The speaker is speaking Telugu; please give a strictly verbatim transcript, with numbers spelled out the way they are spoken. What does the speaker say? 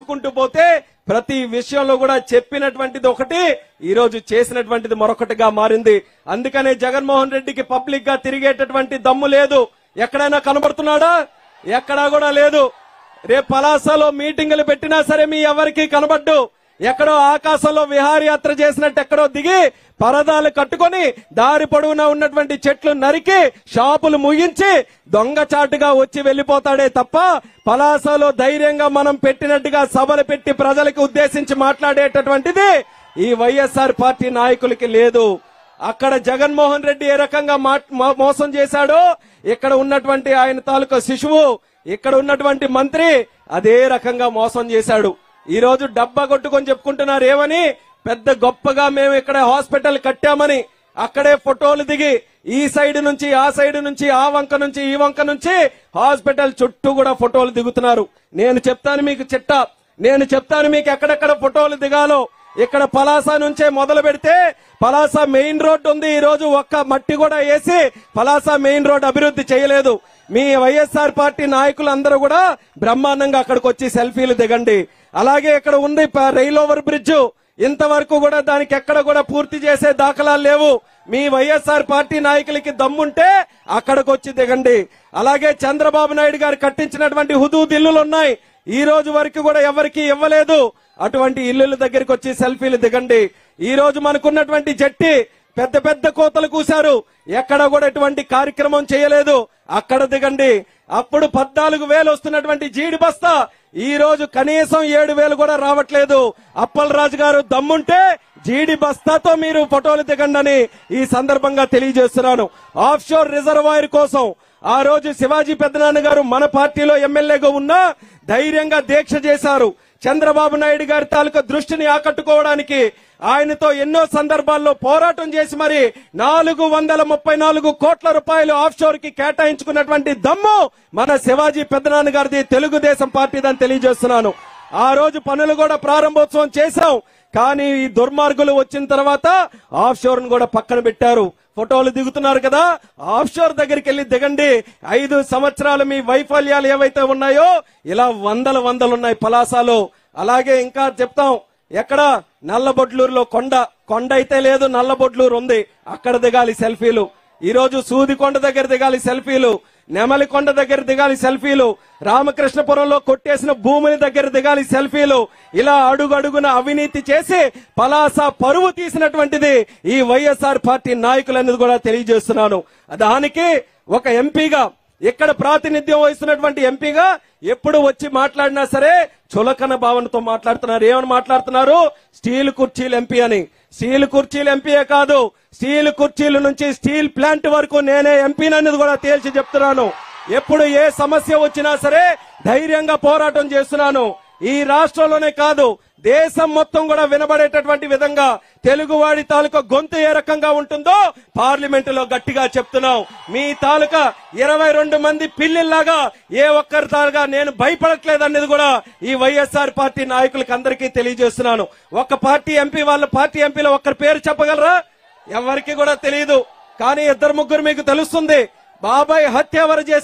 చెప్పుకుంటూ పోతే ప్రతి విషయంలో కూడా చెప్పినటువంటిది ఒకటి, ఈ రోజు చేసినటువంటిది మరొకటిగా మారింది. అందుకనే జగన్మోహన్ రెడ్డికి పబ్లిక్ గా తిరిగేటటువంటి దమ్ము లేదు. ఎక్కడైనా కనబడుతున్నాడా? ఎక్కడా కూడా లేదు. రేపు పలాసలో మీటింగులు పెట్టినా సరే మీ ఎవరికి కనబడ్డు. ఎక్కడో ఆకాశంలో విహారయాత్ర చేసినట్టు ఎక్కడో దిగి పరదాలు కట్టుకొని దారి పొడవునా ఉన్నటువంటి చెట్లు నరికి షాపులు ముగించి దొంగచాటుగా వచ్చి వెళ్లిపోతాడే తప్ప పలాసలో ధైర్యంగా మనం పెట్టినట్టుగా సభలు పెట్టి ప్రజలకు ఉద్దేశించి మాట్లాడేటటువంటిది ఈ వైఎస్ఆర్ పార్టీ నాయకులకి లేదు. అక్కడ జగన్మోహన్ రెడ్డి ఏ రకంగా మోసం చేశాడో ఇక్కడ ఉన్నటువంటి ఆయన తాలూకా శిశువు, ఇక్కడ ఉన్నటువంటి మంత్రి అదే రకంగా మోసం చేశాడు. ఈ రోజు డబ్బా కొట్టుకొని చెప్పుకుంటున్నారు ఏమని, పెద్ద గొప్పగా మేము ఇక్కడ హాస్పిటల్ కట్టామని. అక్కడే ఫోటోలు దిగి ఈ సైడ్ నుంచి ఆ సైడ్ నుంచి ఆ వంక నుంచి ఈ వంక నుంచి హాస్పిటల్ చుట్టూ కూడా ఫోటోలు దిగుతున్నారు. నేను చెప్తాను మీకు చిట్ట, నేను చెప్తాను మీకు ఎక్కడెక్కడ ఫోటోలు దిగాలో. ఇక్కడ పలాస నుంచే మొదలు పెడితే పలాస మెయిన్ రోడ్ ఉంది. ఈ రోజు ఒక్క మట్టి కూడా వేసి పలాస మెయిన్ రోడ్ అభివృద్ధి చేయలేదు. మీ వైఎస్ఆర్ పార్టీ నాయకులందరూ కూడా బ్రహ్మాండంగా అక్కడికి వచ్చి సెల్ఫీలు దిగండి. అలాగే ఇక్కడ ఉంది రైల్ ఓవర్ బ్రిడ్జ్, ఇంతవరకు కూడా దానికి ఎక్కడ కూడా పూర్తి చేసే దాఖలాలు లేవు. మీ వైఎస్ఆర్ పార్టీ నాయకులకి దమ్ముంటే అక్కడికి వచ్చి దిగండి. అలాగే చంద్రబాబు నాయుడు గారు కట్టించినటువంటి హుదూద్ ఇల్లులు ఉన్నాయి, ఈ రోజు వరకు కూడా ఎవరికి ఇవ్వలేదు. అటువంటి ఇల్లుల దగ్గరికి వచ్చి సెల్ఫీలు దిగండి. ఈ రోజు మనకున్నటువంటి జట్టి పెద్ద పెద్ద కోతలు కూశారు, ఎక్కడ కూడా ఎటువంటి కార్యక్రమం చేయలేదు, అక్కడ దిగండి. అప్పుడు పద్నాలుగు వేలు వస్తున్నటువంటి జీడి బస్తా ఈ రోజు కనీసం ఏడు వేలు కూడా రావట్లేదు. అప్పలరాజు గారు దమ్ముంటే జీడి బస్తాతో మీరు ఫోటోలు దిగండి అని ఈ సందర్భంగా తెలియజేస్తున్నాను. ఆఫ్ షోర్ రిజర్వాయర్ కోసం ఆ రోజు శివాజీ పెద్దనాన్న గారు మన పార్టీలో ఎమ్మెల్యేగా ఉన్నా ధైర్యంగా దీక్ష చేశారు. చంద్రబాబు నాయుడు గారి తాలూకా దృష్టిని ఆకట్టుకోవడానికి ఆయనతో ఎన్నో సందర్భాల్లో పోరాటం చేసి మరి నాలుగు వందల ముప్పై నాలుగు కోట్ల రూపాయలు ఆఫ్ షోర్ కి కేటాయించుకున్నటువంటి దమ్ము మన శివాజీ పెద్దనాన్న గారిది, తెలుగుదేశం పార్టీదని తెలియజేస్తున్నాను. ఆ రోజు పనులు కూడా ప్రారంభోత్సవం చేశాం. కానీ ఈ దుర్మార్గులు వచ్చిన తర్వాత ఆఫ్ షోర్ ను కూడా పక్కన పెట్టారు. ఫోటోలు దిగుతున్నారు కదా, ఆఫ్ షోర్ దగ్గరికి వెళ్లి దిగండి. ఐదు సంవత్సరాలు మీ వైఫల్యాలు ఏవైతే ఉన్నాయో ఇలా వందల వందలు ఉన్నాయి పలాసలో. అలాగే ఇంకా చెప్తాం, ఎక్కడ నల్లబొడ్లూరులో కొండ కొండ అయితే లేదు, నల్లబొడ్లూరు ఉంది, అక్కడ దిగాలి సెల్ఫీలు. ఈ రోజు సూదికొండ దగ్గర దిగాలి సెల్ఫీలు, నెమలికొండ దగ్గర దిగాలి సెల్ఫీలు, రామకృష్ణపురంలో కొట్టేసిన భూమిని దగ్గర దిగాలి సెల్ఫీలు. ఇలా అడుగడుగున అవినీతి చేసి పలాస పరువు తీసినటువంటిది ఈ వైఎస్ఆర్ పార్టీ నాయకులు అనేది కూడా తెలియజేస్తున్నాను. దానికి ఒక ఎంపీగా, ఇక్కడ ప్రాతినిధ్యం వహిస్తున్నటువంటి ఎంపీగా ఎప్పుడు వచ్చి మాట్లాడినా సరే చులకన భావనతో మాట్లాడుతున్నారు. ఏమని మాట్లాడుతున్నారు? స్టీల్ కుర్చీలు ఎంపీ అని. స్టీల్ కుర్చీలు ఎంపీయే కాదు, స్టీల్ కుర్చీల నుంచి స్టీల్ ప్లాంట్ వరకు నేనే ఎంపీని అనేది కూడా తేల్చి చెప్తున్నాను. ఎప్పుడు ఏ సమస్య వచ్చినా సరే ధైర్యంగా పోరాటం చేస్తున్నాను. ఈ రాష్ట్రంలోనే కాదు దేశం మొత్తం కూడా వినబడేటటువంటి విధంగా తెలుగువాడి తాలూకా గొంతు ఏ రకంగా ఉంటుందో పార్లమెంట్ లో గట్టిగా చెప్తున్నాం. మీ తాలూకా ఇరవై రెండు మంది పిల్లిల్లాగా ఏ ఒక్కరి తాలుగా నేను భయపడట్లేదు అనేది కూడా ఈ వైఎస్ఆర్ పార్టీ నాయకులకు అందరికీ తెలియజేస్తున్నాను. ఒక పార్టీ ఎంపీ వాళ్ళ పార్టీ ఎంపీలో ఒక్కరి పేరు చెప్పగలరా? ఎవరికి కూడా తెలియదు. కానీ ఇద్దరు ముగ్గురు మీకు తెలుస్తుంది. బాబాయ్ హత్య ఎవరు చేశారు?